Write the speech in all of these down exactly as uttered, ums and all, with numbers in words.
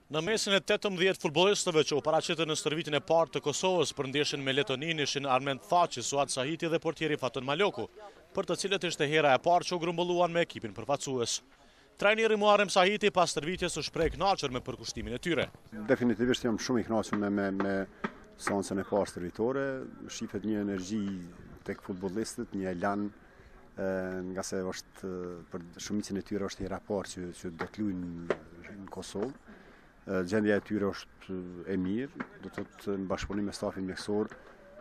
Në mesin e tetëmbëdhjetë futbollistëve që u paraqitën në stërvitjen e parë të Kosovës për ndeshjen me Letoninë ishin Armend Thaçi, Suad Sahiti dhe portieri Faton Maloku, për të cilët ishte hera e parë që u grumbulluan me ekipin përfaqësues. Trajneri Muharrem Sahiti pas stërvitjes u shpreh kënaqur me përkushtimin e tyre. Definitivisht jam shumë i kënaqur me me me seancën e parë stërvitore, shihet një energji tek futbollistët, një elan, nga se është për shumicën e tyre është hera e parë që që do të luajnë në Kosovë. Gjendja e tyre është e mirë, do të thotë në bashkëpunim me stafin mjekësor,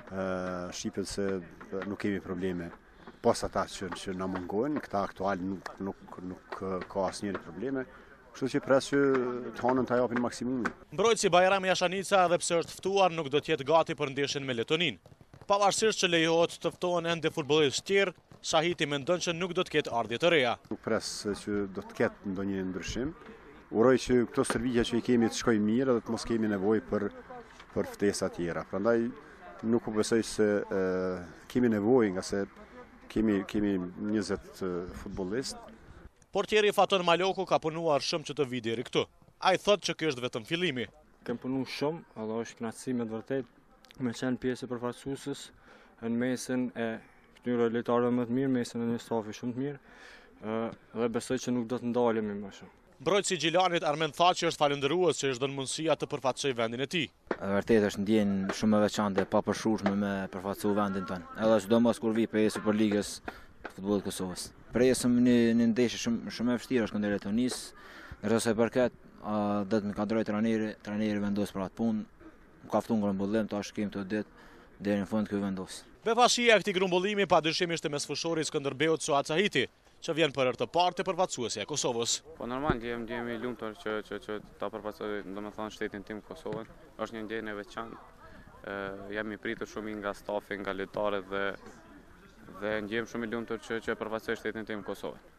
shqipen se nuk kemi probleme. Pas ata që, që na mungojnë, këta aktual nuk, nuk, nuk ka asnjëri probleme, kështu që pres që të hanën të japin maksimumin. Mbrojtësi Bajrami Jashanica, edhe pse është ftuar, nuk do të jetë gati për ndeshjen me Letoninë. Pavarësisht që lejohet të ftohen ende futbollistë tjerë, Sahiti mendon që nuk do të ketë ardhje të reja. Nuk pres që do të ketë ndonjë ndryshim. Uroj që këto stërvitje që i kemi të shkojnë mirë dhe të mos kemi nevojë për për ftesa tjera. Prandaj nuk u besoj se e, kemi nevojë, nga se kemi kemi njëzet futbollistë. Portieri Faton Maloku ka punuar shumë që të vi deri këtu. Ai thotë që ky është vetëm fillimi. Kem punu shumë, edhe është kënaqësi me të vërtetë me qenë pjesë e përfaqësuesës në mesin e këtyre lojtarëve më të mirë, mesin e një stafi shumë të mirë, dhe besoj që nuk do të ndalemi më shumë. Mbrojtësi i Gjilanit Armend Thaçi është falendërues që është dhënë mundësia të përfaqësojë vendin e tij. Vërtet është ndjenjë shumë e veçantë e papërshtatshme me përfaqësu vendin tonë. Edhe sidomos kur vi për Superligës të futbollit të Kosovës. Presëm në një ndeshje shumë shumë e vështirë është kundër Letonisë, ndërsa sa përket do të më kadroj trajneri, trajneri vendos për atë punë. Më ka ftuar grumbullim, tash kemi të ditë deri në fund ky vendos. Befashia e këtij grumbullimi padyshim ishte mes fushërit Skënderbeut Suad Sahiti, që vjen për herë të parë te përfaqësuesja e Kosovës. Po normal, jam jam i lumtur që që që ta përfaqësoj, domethënë shtetin tim Kosovën. Është një ndjenjë e veçantë. Ë jam i pritur shumë nga stafi, nga lojtarët dhe dhe ndjem shumë i lumtur që që përfaqësoj shtetin tim Kosovën.